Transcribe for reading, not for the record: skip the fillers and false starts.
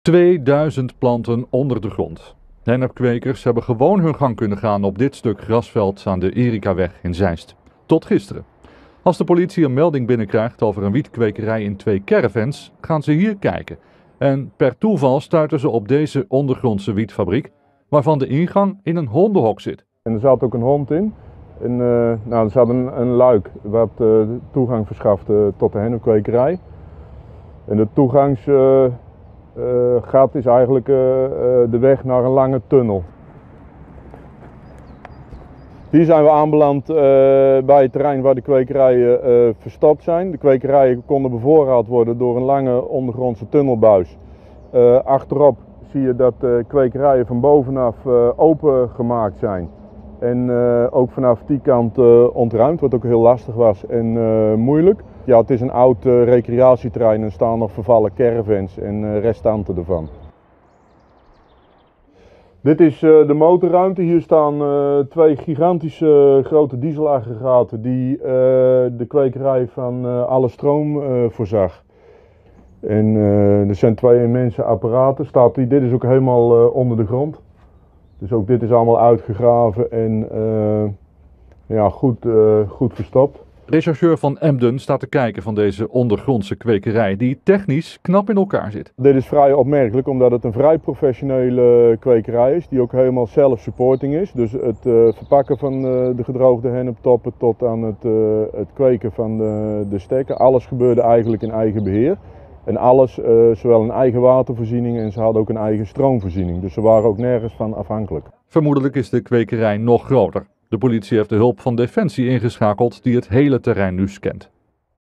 2000 planten onder de grond. Hennepkwekers hebben gewoon hun gang kunnen gaan op dit stuk grasveld aan de Erikaweg in Zeist. Tot gisteren. Als de politie een melding binnenkrijgt over een wietkwekerij in 2 caravans, gaan ze hier kijken. En per toeval stuiten ze op deze ondergrondse wietfabriek, waarvan de ingang in een hondenhok zit. En er zat ook een hond in. En, er zat een luik wat toegang verschafte tot de hennepkwekerij. En de toegangsgat is eigenlijk de weg naar een lange tunnel. Hier zijn we aanbeland bij het terrein waar de kwekerijen verstopt zijn. De kwekerijen konden bevoorraad worden door een lange ondergrondse tunnelbuis. Achterop zie je dat de kwekerijen van bovenaf open gemaakt zijn. En ook vanaf die kant ontruimd, wat ook heel lastig was en moeilijk. Ja, het is een oud recreatieterrein en er staan nog vervallen caravans en restanten ervan. Dit is de motorruimte. Hier staan 2 gigantische grote dieselaggregaten die de kwekerij van alle stroom voorzag. En er zijn 2 immense apparaten. Dit is ook helemaal onder de grond. Dus ook dit is allemaal uitgegraven en ja, goed verstopt. Rechercheur van Emden staat te kijken van deze ondergrondse kwekerij die technisch knap in elkaar zit. Dit is vrij opmerkelijk omdat het een vrij professionele kwekerij is die ook helemaal self-supporting is. Dus het verpakken van de gedroogde henneptoppen tot aan het kweken van de stekken. Alles gebeurde eigenlijk in eigen beheer. En alles, zowel een eigen watervoorziening en ze hadden ook een eigen stroomvoorziening. Dus ze waren ook nergens van afhankelijk. Vermoedelijk is de kwekerij nog groter. De politie heeft de hulp van Defensie ingeschakeld die het hele terrein nu scant.